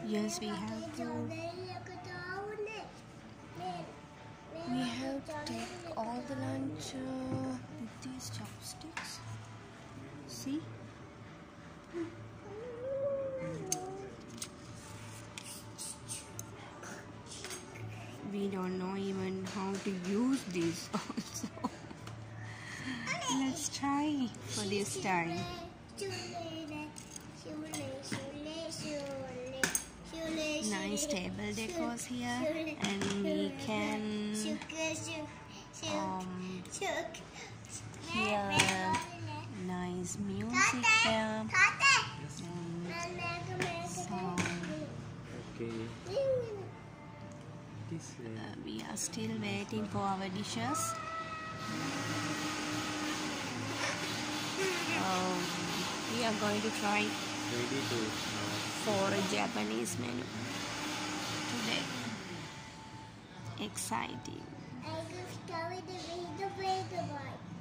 Yes, we have to take all the lunch with these chopsticks. See? We don't know even how to use these also. Let's try for this time. Nice table decors here, and we can hear nice music there. We are still waiting for our dishes. We are going to try for a Japanese menu today. Exciting.